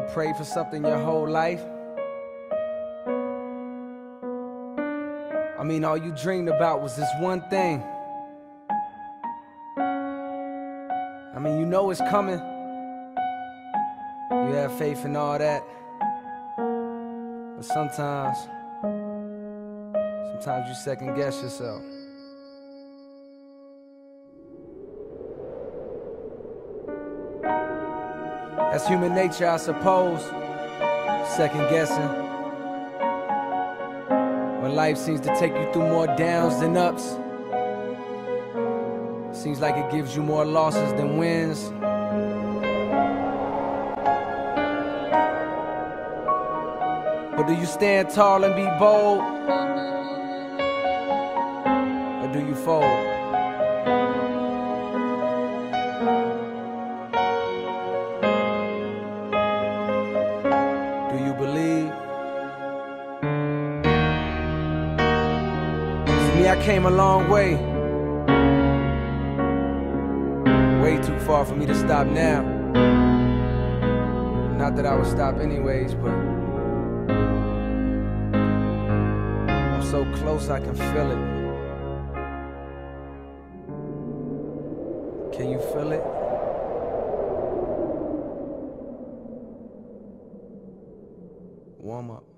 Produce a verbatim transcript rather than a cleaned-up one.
prayed for something your whole life? I mean, all you dreamed about was this one thing. I mean, you know it's coming. You have faith in all that. But sometimes, sometimes you second guess yourself. That's human nature, I suppose. Second guessing. When life seems to take you through more downs than ups. Seems like it gives you more losses than wins. But do you stand tall and be bold? Or do you fold? Do you believe? For me, I came a long way. Way too far for me to stop now. Not that I would stop anyways, but I'm so close I can feel it. Can you feel it? Warm up.